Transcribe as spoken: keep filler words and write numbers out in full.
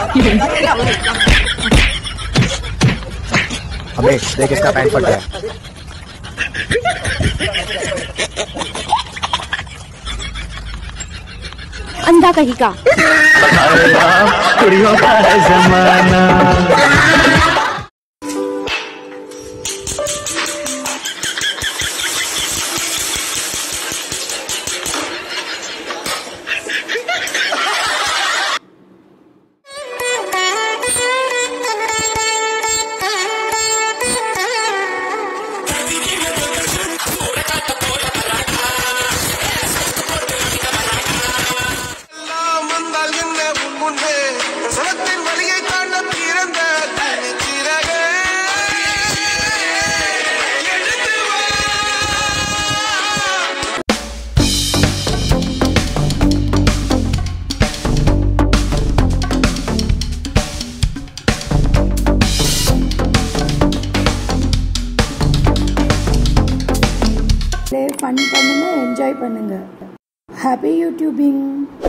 अबे देख इसका पैंट फट गया। अंधा कहीं का। कुड़ियों का है जमाना। ஃபன் பண்ணுங்க, என்ஜாய் பண்ணுங்க. ஹாப்பி யூடியூபிங்.